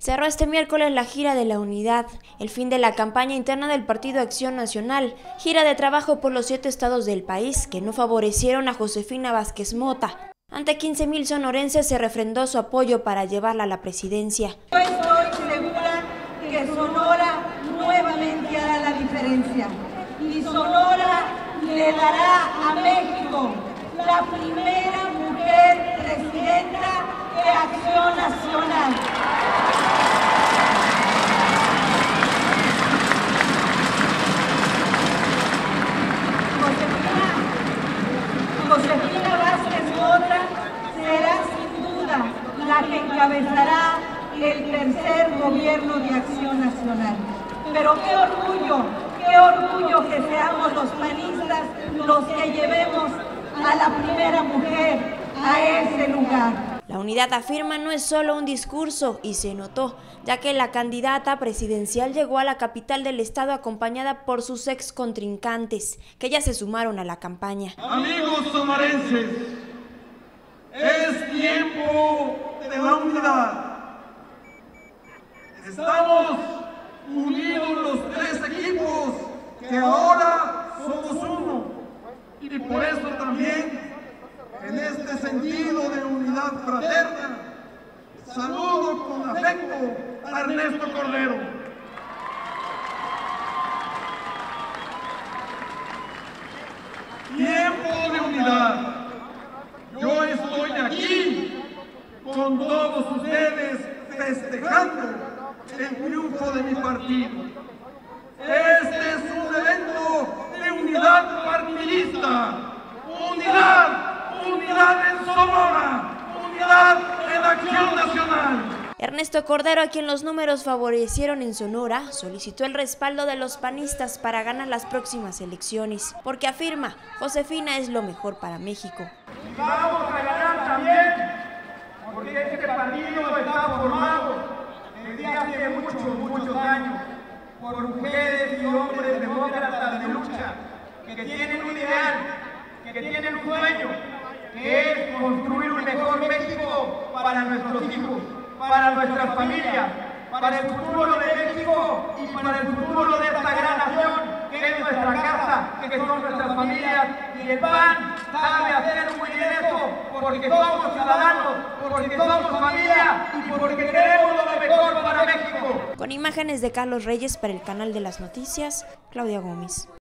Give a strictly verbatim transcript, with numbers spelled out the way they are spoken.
Cerró este miércoles la gira de la Unidad, el fin de la campaña interna del Partido Acción Nacional, gira de trabajo por los siete estados del país que no favorecieron a Josefina Vázquez Mota. Ante quince mil sonorenses se refrendó su apoyo para llevarla a la presidencia. Yo estoy segura que Sonora nuevamente hará la diferencia y Sonora le dará a México la primera mujer presidenta de Acción Nacional. Josefina Vázquez Mota será sin duda la que encabezará el tercer gobierno de Acción Nacional. Pero qué orgullo, qué orgullo que seamos los panistas los que llevemos a la primera mujer a ese lugar. La Unidad afirma no es solo un discurso y se notó, ya que la candidata presidencial llegó a la capital del estado acompañada por sus ex contrincantes, que ya se sumaron a la campaña. Amigos sonorenses, es tiempo de la unidad. Estamos unidos los tres equipos que ahora somos uno y por eso también en este sentido de unidad fraterna saludo con afecto a Ernesto Cordero. Tiempo de unidad. Yo estoy aquí con todos ustedes festejando el triunfo de mi partido. Este es un evento de unidad partidista, unidad, unidad en Sonora, unidad en Acción Nacional. Ernesto Cordero, a quien los números favorecieron en Sonora, solicitó el respaldo de los panistas para ganar las próximas elecciones, porque afirma, Josefina es lo mejor para México. Vamos a ganar también, porque este partido está formado desde hace muchos, muchos años por mujeres y hombres demócratas de lucha, que tienen un ideal, que tienen un sueño, que es construir un mejor México para nuestros hijos, para nuestras familias, para el futuro de México y para el futuro de esta gran nación, que es nuestra casa, que son nuestras familias. Y el P A N sabe hacer muy bien eso, porque somos ciudadanos, porque somos familia y porque queremos lo mejor para México. Con imágenes de Carlos Reyes para el Canal de las Noticias, Claudia Gómez.